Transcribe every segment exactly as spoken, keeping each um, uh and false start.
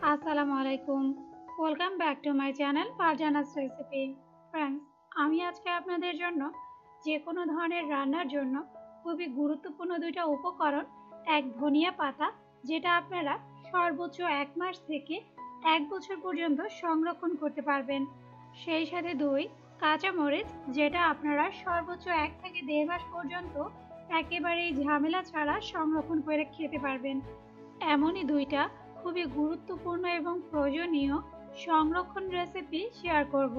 আসসালামু আলাইকুম। Welcome back to my channel Farzana's recipe. Friends, আমি আজকে আপনাদের জন্য যে কোনো ধরনের রান্নার জন্য খুবই গুরুত্বপূর্ণ দুইটা উপকরণ, এক ধনিয়া পাতা যেটা আপনারা সর্বোচ্চ এক মাস থেকে এক বছর পর্যন্ত সংরক্ষণ করতে পারবেন, সেই সাথে দুই কাঁচামরিচ যেটা আপনারা সর্বোচ্চ এক থেকে দেড় মাস পর্যন্ত একেবারেই ঝামেলা ছাড়া সংরক্ষণ করে খেতে পারবেন। এমনই দুইটা খুবই গুরুত্বপূর্ণ এবং প্রয়োজনীয় সংরক্ষণ রেসিপি শেয়ার করব।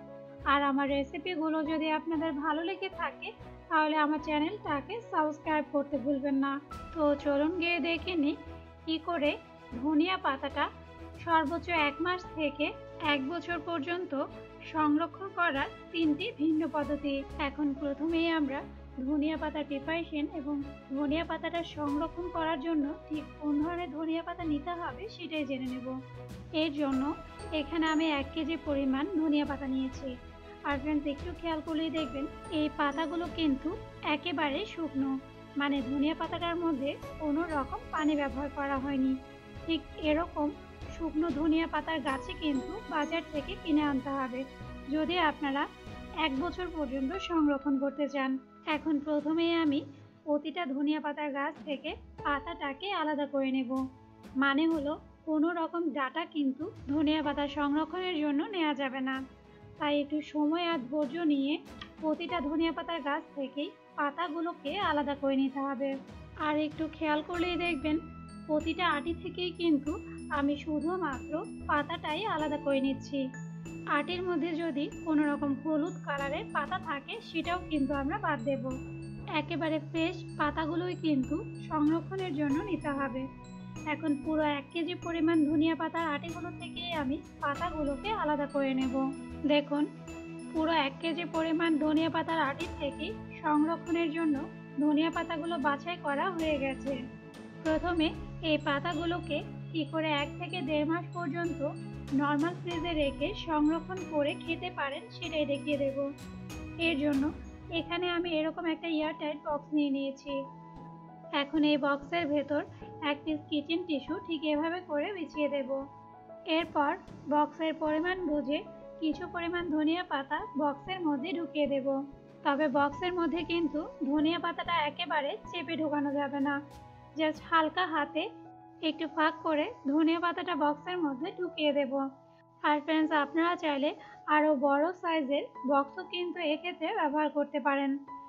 আর আমার রেসিপিগুলো যদি আপনাদের ভালো লেগে থাকে তাহলে আমার চ্যানেলটাকে সাবস্ক্রাইব করতে ভুলবেন না। তো চলুন গিয়ে দেখে নিই কী করে ধনিয়া পাতাটা সর্বোচ্চ এক মাস থেকে এক বছর পর্যন্ত সংরক্ষণ করার তিনটি ভিন্ন পদ্ধতি। এখন প্রথমেই আমরা ধনিয়া পাতার প্রিপারেশন এবং ধনিয়া পাতাটা সংরক্ষণ করার জন্য ঠিক কোন ধরনের ধনিয়া পাতা নিতে হবে সেটাই জেনে নেব। এর জন্য এখানে আমি এক কেজি পরিমাণ ধনিয়া পাতা নিয়েছি। আর ফ্রেন্ডস, একটু খেয়াল করলেই দেখবেন এই পাতাগুলো কিন্তু একেবারে শুকনো, মানে ধনিয়া পাতাটার মধ্যে কোনো রকম পানি ব্যবহার করা হয়নি। ঠিক এরকম শুকনো ধনিয়া পাতার গাছে কিন্তু বাজার থেকে কিনে আনতে হবে যদি আপনারা এক বছর পর্যন্ত সংরক্ষণ করতে চান। এখন প্রথমেই আমি প্রতিটা ধনিয়া পাতার গাছ থেকে পাতাটাকে আলাদা করে নেব। মানে হলো কোনো রকম ডাঁটা কিন্তু ধনিয়া পাতা সংরক্ষণের জন্য নেওয়া যাবে না। তাই একটু সময় আর ধৈর্য নিয়ে প্রতিটা ধনিয়া পাতার গাছ থেকেই পাতাগুলোকে আলাদা করে নিতে হবে। আর একটু খেয়াল করলেই দেখবেন প্রতিটা আটি থেকেই কিন্তু আমি শুধুমাত্র পাতাটাই আলাদা করে নিচ্ছি। আটির মধ্যে যদি কোনো রকম হলুদ কালারের পাতা থাকে সেটাও কিন্তু আমরা বাদ দেব। একেবারে ফ্রেশ পাতাগুলোই কিন্তু সংরক্ষণের জন্য নিতে হবে। এখন পুরো এক কেজি পরিমাণ ধনিয়া পাতার আটিগুলো থেকে আমি পাতাগুলোকে আলাদা করে নেব। দেখুন, পুরো এক কেজি পরিমাণ ধনিয়া পাতার আটি থেকে সংরক্ষণের জন্য ধনিয়া পাতাগুলো বাছাই করা হয়ে গেছে। প্রথমে এই পাতাগুলোকে কি করে এক থেকে দেড় মাস পর্যন্ত নর্মাল ফ্রিজে রেখে সংরক্ষণ করে খেতে পারেন সেটাই দেখিয়ে দেব। এর জন্য এখানে আমি এরকম একটা এয়ারটাইট বক্স নিয়ে নিয়েছি। এখন এই বক্সের ভেতর এক পিস কিচেন টিস্যু ঠিক এভাবে করে বিছিয়ে দেব। এরপর বক্সের পরিমাণ বুঝে কিছু পরিমাণ ধনিয়া পাতা বক্সের মধ্যে ঢুকিয়ে দেব। তবে বক্সের মধ্যে কিন্তু ধনিয়া পাতাটা একেবারে চেপে ঢোকানো যাবে না। জাস্ট হালকা হাতে একটু ফাঁক করে ধনিয়া পাতাটা বক্সের মধ্যে ঢুকিয়ে দেব। আর ফ্রেন্ডস, আপনারা চাইলে আরও বড় সাইজের বক্সও কিন্তু এক্ষেত্রে ব্যবহার করতে পারেন।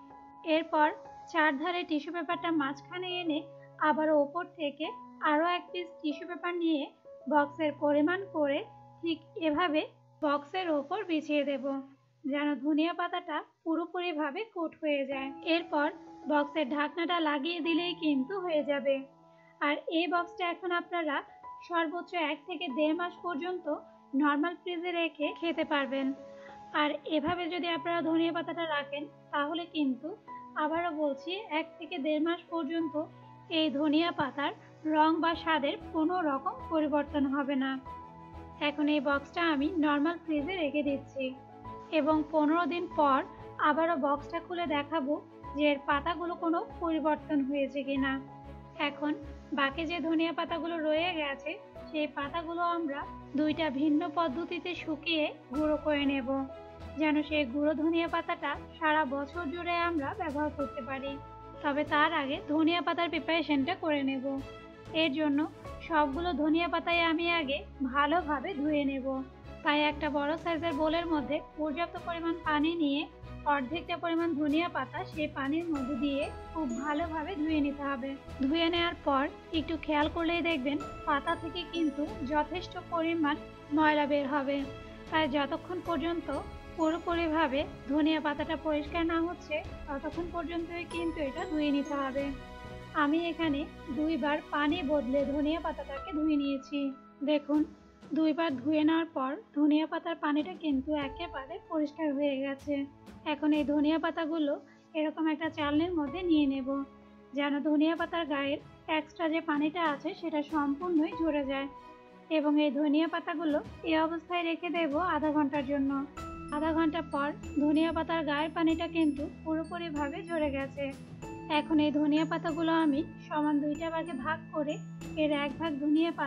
এরপর চারধারে টিস্যু পেপারটা মাঝখানে এনে আবারও ওপর থেকে আরও এক পিস টিস্যু পেপার নিয়ে বক্সের পরিমাণ করে ঠিক এভাবে বক্সের ওপর বিছিয়ে দেব, যেন ধনিয়া পাতাটা পুরোপুরিভাবে কোট হয়ে যায়। এরপর বক্সের ঢাকনাটা লাগিয়ে দিলেই কিন্তু হয়ে যাবে। আর এই বক্সটা এখন আপনারা সর্বোচ্চ এক থেকে দেড় মাস পর্যন্ত নর্মাল ফ্রিজে রেখে খেতে পারবেন। আর এভাবে যদি আপনারা ধনিয়া পাতাটা রাখেন তাহলে কিন্তু আবারও বলছি এক থেকে দেড় মাস পর্যন্ত এই ধনিয়া পাতার রং বা স্বাদের কোনো রকম পরিবর্তন হবে না। এখন এই বক্সটা আমি নর্মাল ফ্রিজে রেখে দিচ্ছি এবং পনেরো দিন পর আবারও বক্সটা খুলে দেখাবো যে এর পাতাগুলো কোনো পরিবর্তন হয়েছে কিনা। এখন বাকি যে ধনিয়া পাতাগুলো রয়ে গেছে সেই পাতাগুলো আমরা দুইটা ভিন্ন পদ্ধতিতে শুকিয়ে গুঁড়ো করে নেব, যেন সেই গুঁড়ো ধনিয়া পাতাটা সারা বছর জুড়ে আমরা ব্যবহার করতে পারি। তবে তার আগে ধনিয়া পাতার প্রিপারেশনটা করে নেব। এর জন্য সবগুলো ধনিয়া পাতায় আমি আগে ভালোভাবে ধুয়ে নেব। তাই একটা বড় সাইজের বোলের মধ্যে পর্যাপ্ত পরিমাণ পানি নিয়ে অর্ধেকটা পরিমাণ ধনিয়া পাতা সেই পানির মধ্যে দিয়ে খুব ভালোভাবে ধুয়ে নিতে হবে। ধুয়ে নেওয়ার পর একটু খেয়াল করলেই দেখবেন পাতা থেকে কিন্তু যথেষ্ট পরিমাণ ময়লা বের হবে। তাই যতক্ষণ পর্যন্ত পুরোপুরিভাবে ধনিয়া পাতাটা পরিষ্কার না হচ্ছে ততক্ষণ পর্যন্তই কিন্তু এটা ধুয়ে নিতে হবে। আমি এখানে দুইবার পানি বদলে ধনিয়া পাতাটাকে ধুয়ে নিয়েছি। দেখুন, দুইবার ধুয়ে নেওয়ার পর ধনিয়া পাতার পানিটা কিন্তু একেবারে পরিষ্কার হয়ে গেছে। এখন এই ধনিয়া পাতাগুলো এরকম একটা চালনির মধ্যে নিয়ে নেব, যেন ধনিয়া পাতার গায়ের এক্সট্রা যে পানিটা আছে সেটা সম্পূর্ণই ঝরে যায়। এবং এই ধনিয়া পাতাগুলো এই অবস্থায় রেখে দেব আধা ঘন্টার জন্য। আধা ঘন্টা পর ধনিয়া পাতার গায়ের পানিটা কিন্তু পুরোপুরিভাবে ঝরে গেছে। এখন এই ধনিয়া পাতাগুলো আমি সমান দুইটা ভাগে ভাগ করে এর এক ভাগ ধনিয়া পাতা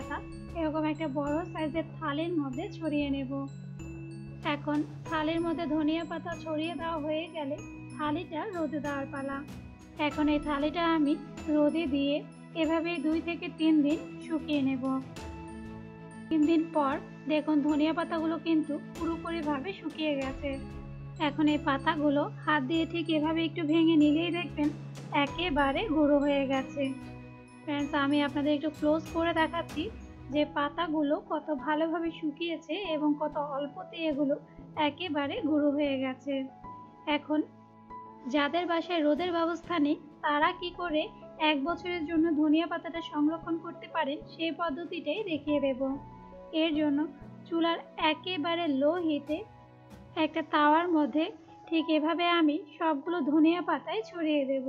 এরকম একটা বড় সাইজের থালির মধ্যে ছড়িয়ে নেব। এখন থালির মধ্যে ধনিয়া পাতা ছড়িয়ে দেওয়া হয়ে গেলে থালিটা রোদে দেওয়ার পালা। এখন এই থালিটা আমি রোদে দিয়ে এভাবেই দুই থেকে তিন দিন শুকিয়ে নেব। তিন দিন পর দেখুন ধনিয়া পাতাগুলো কিন্তু পুরোপুরিভাবে শুকিয়ে গেছে। এখন এই পাতাগুলো হাত দিয়ে ঠিক এভাবে একটু ভেঙে নিলেই দেখবেন একেবারে গুঁড়ো হয়ে গেছে। ফ্রেন্ডস, আমি আপনাদের একটু ক্লোজ করে দেখাচ্ছি যে পাতাগুলো কত ভালোভাবে শুকিয়েছে এবং কত অল্পতে এগুলো একেবারে গুঁড়ো হয়ে গেছে। এখন যাদের বাসায় রোদের ব্যবস্থা নেই তারা কি করে এক বছরের জন্য ধনিয়া পাতাটা সংরক্ষণ করতে পারেন সেই পদ্ধতিটাই দেখিয়ে দেব। এর জন্য চুলার একেবারে লো হিটে একটা তাওয়ার মধ্যে ঠিক এভাবে আমি সবগুলো ধনিয়া পাতায় ছড়িয়ে দেব।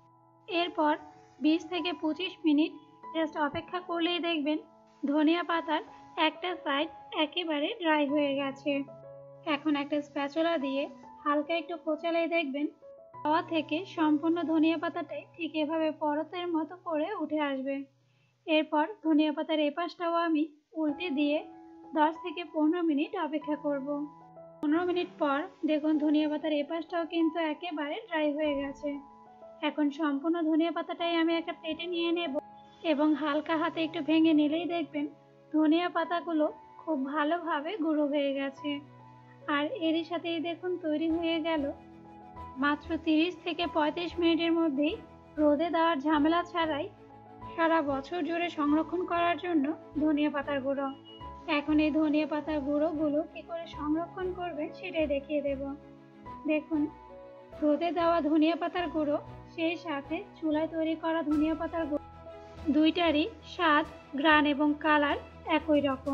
এরপর বিশ থেকে পঁচিশ মিনিট জাস্ট অপেক্ষা করলেই দেখবেন ধনিয়া পাতার একটা সাইড একেবারে ড্রাই হয়ে গেছে। এখন একটা স্প্যাচুলা দিয়ে হালকা একটু কোচালেই দেখবেন তাওয়া থেকে সম্পূর্ণ ধনিয়া পাতাটাই ঠিক এভাবে পরতের মতো করে উঠে আসবে। এরপর ধনিয়া পাতার এই পাশটাও আমি উল্টে দিয়ে দশ থেকে পনেরো মিনিট অপেক্ষা করব। পনেরো মিনিট পর দেখুন ধনিয়া পাতার এই পাশটাও কিন্তু একেবারে ড্রাই হয়ে গেছে। এখন সম্পূর্ণ ধনিয়া পাতাটাই আমি একটা প্লেটে নিয়ে নেব এবং হালকা হাতে একটু ভেঙে নিলেই দেখবেন ধনিয়া পাতাগুলো খুব ভালোভাবে গুঁড়ো হয়ে গেছে। আর এরই সাথেই দেখুন তৈরি হয়ে গেল মাত্র তিরিশ থেকে পঁয়ত্রিশ মিনিটের মধ্যেই রোদে দেওয়ার ঝামেলা ছাড়াই সারা বছর জুড়ে সংরক্ষণ করার জন্য ধনিয়া পাতার গুঁড়ো। এখন এই ধনিয়া পাতার গুঁড়োগুলো কি করে সংরক্ষণ করবেন সেটাই দেখিয়ে দেব। দেখুন রোদে দেওয়া ধনিয়া পাতার গুঁড়ো সেই সাথে চুলায় তৈরি করা ধনিয়া পাতার গুঁড়ো দুইটারই স্বাদ, ঘ্রাণ এবং কালার একই রকম।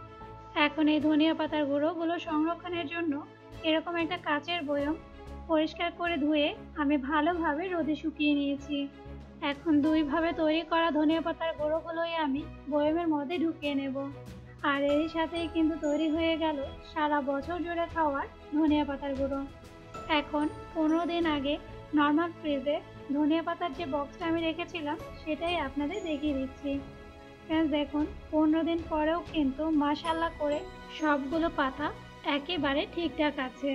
এখন এই ধনিয়া পাতার গুঁড়োগুলো সংরক্ষণের জন্য এরকম একটা কাচের বয়ম পরিষ্কার করে ধুয়ে আমি ভালোভাবে রোদে শুকিয়ে নিয়েছি। এখন দুইভাবে তৈরি করা ধনিয়া পাতার গুঁড়োগুলোই আমি বয়মের মধ্যে ঢুকিয়ে নেব। আর এর সাথেই কিন্তু তৈরি হয়ে গেল সারা বছর জুড়ে খাওয়ার ধনিয়া পাতার গুঁড়ো। এখন পনেরো দিন আগে নর্মাল ফ্রিজে ধনিয়া পাতার যে বক্সটা আমি রেখেছিলাম সেটাই আপনাদের দেখিয়ে দিচ্ছি। ফ্রেন্ডস, দেখুন পনেরো দিন পরেও কিন্তু মাশাআল্লাহ করে সবগুলো পাতা একেবারে ঠিকঠাক আছে।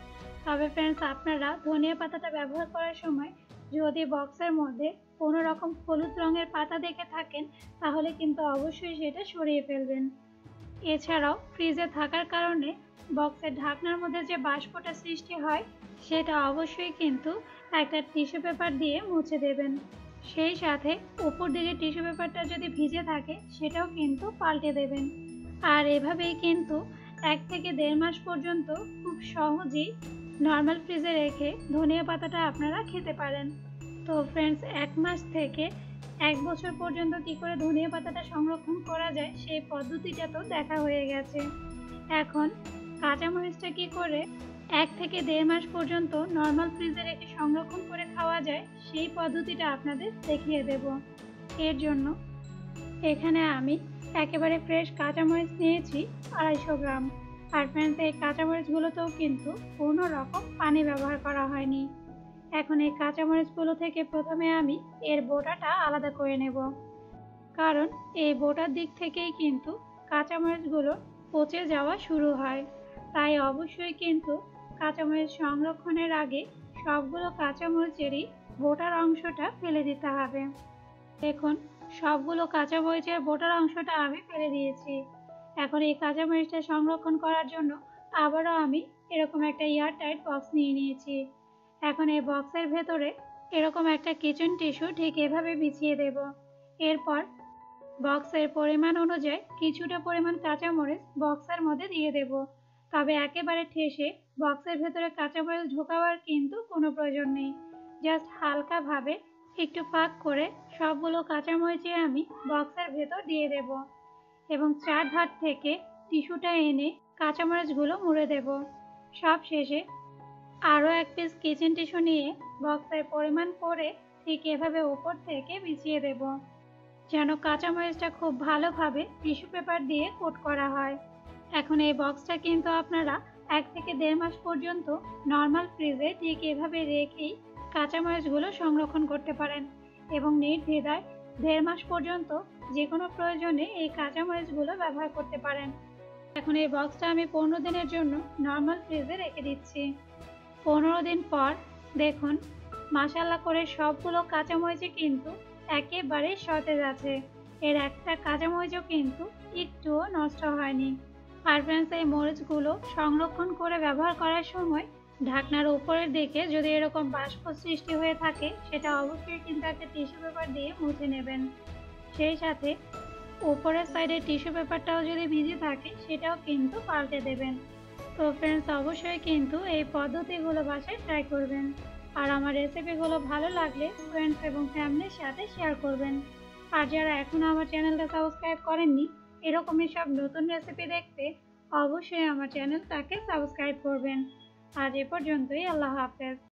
তবে ফ্রেন্ডস, আপনারা ধনিয়া পাতাটা ব্যবহার করার সময় যদি বক্সের মধ্যে কোনো রকম হলুদ রঙের পাতা দেখে থাকেন তাহলে কিন্তু অবশ্যই সেটা সরিয়ে ফেলবেন। এছাড়াও ফ্রিজে থাকার কারণে বক্সের ঢাকনার মধ্যে যে বাষ্পটা সৃষ্টি হয় সেটা অবশ্যই কিন্তু একটা টিস্যু পেপার দিয়ে মুছে দেবেন। সেই সাথে উপর দিকে টিস্যু পেপারটা যদি ভিজে থাকে সেটাও কিন্তু পাল্টে দেবেন। আর এভাবেই কিন্তু এক থেকে দেড় মাস পর্যন্ত খুব সহজেই নর্মাল ফ্রিজে রেখে ধনিয়া পাতাটা আপনারা খেতে পারেন। তো ফ্রেন্ডস, এক মাস থেকে এক বছর পর্যন্ত কি করে ধনিয়া পাতাটা সংরক্ষণ করা যায় সেই পদ্ধতিটা তো দেখা হয়ে গেছে। এখন কাঁচামরিচটা কি করে এক থেকে দেড় মাস পর্যন্ত নর্মাল ফ্রিজে রেখে সংরক্ষণ করে খাওয়া যায় সেই পদ্ধতিটা আপনাদের দেখিয়ে দেব। এর জন্য এখানে আমি একেবারে ফ্রেশ কাঁচামরিচ নিয়েছি আড়াইশো গ্রাম। আর ফ্রেন্ডস, এই কাঁচামরিচগুলোতেও কিন্তু কোনো রকম পানি ব্যবহার করা হয়নি। এখন এই কাঁচামরিচগুলো থেকে প্রথমে আমি এর বোটাটা আলাদা করে নেব, কারণ এই বোটার দিক থেকেই কিন্তু কাঁচামরিচগুলো পচে যাওয়া শুরু হয়। তাই অবশ্যই কিন্তু কাঁচামরিচ সংরক্ষণের আগে সবগুলো কাঁচামরিচেরই বোটার অংশটা ফেলে দিতে হবে। দেখুন সবগুলো কাঁচামরিচের বোটার অংশটা আমি ফেলে দিয়েছি। এখন এই কাঁচামরিচটা সংরক্ষণ করার জন্য আবারও আমি এরকম একটা এয়ারটাইট বক্স নিয়ে নিয়েছি। এখন এই বক্সের ভেতরে এরকম একটা কিচেন টিস্যু ঠিক এভাবে বিছিয়ে দেব। এরপর বক্সের পরিমাণ অনুযায়ী কিছুটা পরিমাণ কাঁচামরিচ বক্সের মধ্যে দিয়ে দেব। তবে একেবারে ঠেসে বক্সের ভেতরে কাঁচামরিচ ঢোকাবার কিন্তু কোনো প্রয়োজন নেই। জাস্ট হালকাভাবে একটু ফাঁক করে সবগুলো কাঁচামরিচে আমি বক্সের ভেতর দিয়ে দেব এবং চার ধার থেকে টিস্যুটা এনে কাঁচামরিচগুলো মুড়ে দেব। সব শেষে আরও এক পিস কিচেন টিস্যু নিয়ে বক্সের পরিমাণ করে ঠিক এভাবে উপর থেকে বিছিয়ে দেব, যেন কাঁচামরিচটা খুব ভালোভাবে টিস্যু পেপার দিয়ে কোট করা হয়। এখন এই বক্সটা কিন্তু আপনারা এক থেকে দেড় মাস পর্যন্ত নর্মাল ফ্রিজে ঠিক এভাবে রেখেই কাঁচামরিচগুলো সংরক্ষণ করতে পারেন এবং নির্দ্বিধায় দেড় মাস পর্যন্ত যে কোনো প্রয়োজনে এই কাঁচামরিচগুলো ব্যবহার করতে পারেন। এখন এই বক্সটা আমি পনেরো দিনের জন্য নর্মাল ফ্রিজে রেখে দিচ্ছি। পনেরো দিন পর দেখুন, মাশাআল্লাহ করে সবগুলো কাঁচামরিচই কিন্তু একেবারে সতেজ আছে। এর একটা কাঁচামরিচও কিন্তু একটুও নষ্ট হয়নি। আর ফ্রেন্ডস, এই মরিচগুলো সংরক্ষণ করে ব্যবহার করার সময় ঢাকনার উপরের দিকে যদি এরকম বাষ্প সৃষ্টি হয়ে থাকে, সেটা অবশ্যই কিন্তু একটা টিস্যু পেপার দিয়ে মুছে নেবেন। সেই সাথে উপরের সাইডে টিস্যু পেপারটাও যদি ভিজে থাকে, সেটাও কিন্তু পাল্টে দেবেন। তো ফ্রেন্ডস, অবশ্যই কিন্তু এই পদ্ধতিগুলো বাসায় ট্রাই করবেন। আর আমার রেসিপিগুলো ভালো লাগলে ফ্রেন্ডস এবং ফ্যামিলির সাথে শেয়ার করবেন। আর যারা এখনো আমার চ্যানেলটা সাবস্ক্রাইব করেননি, এরকমই সব নতুন রেসিপি দেখতে অবশ্যই আমার চ্যানেলটাকে সাবস্ক্রাইব করবেন। আজ এ পর্যন্তই। আল্লাহ হাফেজ।